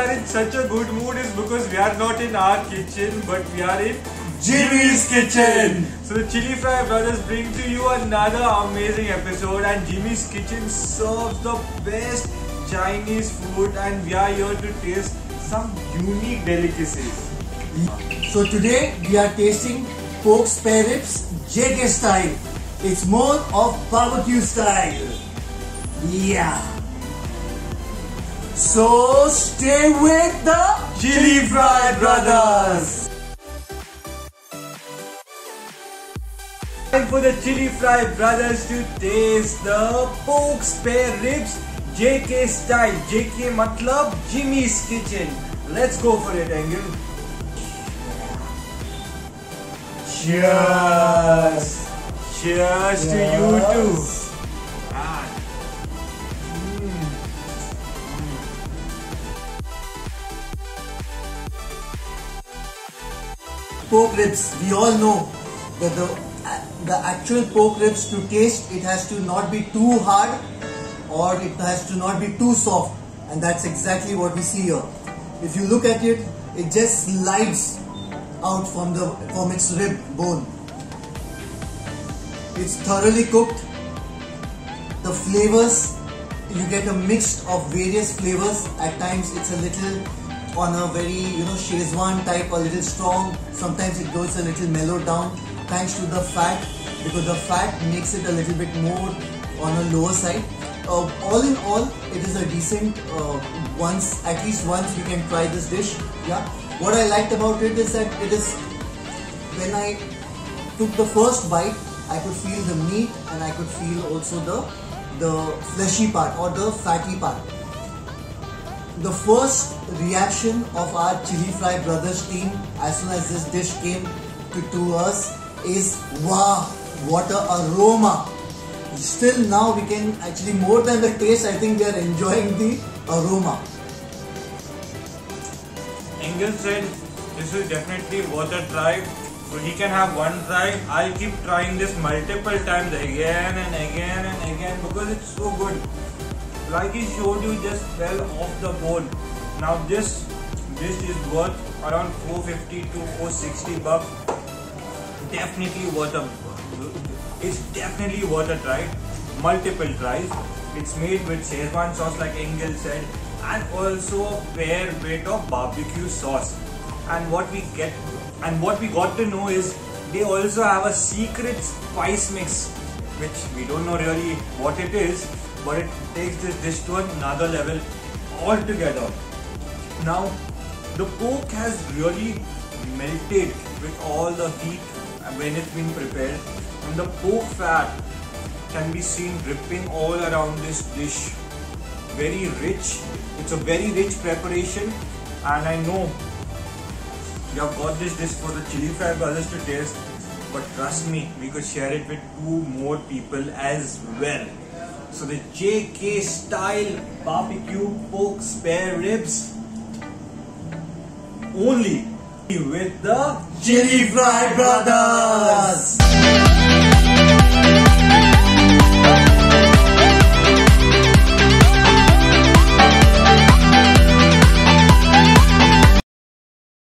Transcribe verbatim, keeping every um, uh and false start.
are in such a good mood is because we are not in our kitchen, but we are in Jimmy's Kitchen. So the Chili Fry Brothers bring to you another amazing episode, and Jimmy's Kitchen serves the best Chinese food, and we are here to taste some unique delicacies. So today we are tasting pork spare ribs J K style. It's more of barbecue style. Yeah. So stay with the Chili Fry Brothers. Time for the Chili Fry Brothers to taste the pork spare ribs J K style. J K matlab Jimmy's Kitchen. Let's go for it, Engel. Cheers. Cheers to you too. Ah. Mm. Pork ribs, we all know that the, the actual pork ribs, to taste, it has to not be too hard or it has to not be too soft, and that's exactly what we see here. If you look at it, it just slides out from the from its rib bone. It's thoroughly cooked. The flavors, you get a mix of various flavors. At times it's a little on a very, you know, Szechuan type, a little strong. Sometimes it goes a little mellowed down thanks to the fat, because the fat makes it a little bit more on a lower side. Uh, all in all, it is a decent, uh, once, at least once you can try this dish. Yeah. What I liked about it is that it is, when I took the first bite, I could feel the meat and I could feel also the, the fleshy part or the fatty part. The first reaction of our Chili Fry Brothers team as soon as this dish came to, to us is, wow, what an aroma. Still now we can actually, more than the taste, I think we are enjoying the aroma. Engel said this is definitely worth a try. So he can have one try. I'll keep trying this multiple times again and again and again because it's so good. Like he showed you, just fell off the bone. Now this dish is worth around four fifty to four sixty bucks. Definitely worth a it's definitely worth a try. Multiple tries. It's made with Szechuan sauce like Engel said, and also a fair bit of barbecue sauce. And what we get and what we got to know is they also have a secret spice mix, which we don't know really what it is, but it takes this dish to another level altogether. Now the pork has really melted with all the heat when it's been prepared, and the pork fat can be seen dripping all around this dish. Very rich. It's a very rich preparation, and I know we have got this dish for the Chili Fry Brothers to taste, but trust me, we could share it with two more people as well. So the J K style barbecue pork spare ribs, only with the Chili Fry Brothers.